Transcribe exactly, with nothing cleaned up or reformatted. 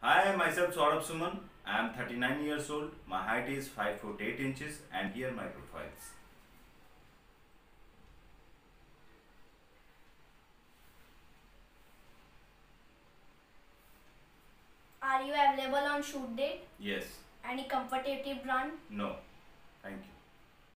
Hi, myself Saurabh Suman. I am thirty-nine years old. My height is five foot eight inches, and here my profiles. Are you available on shoot date? Yes. Any comfortable brand? No. Thank you.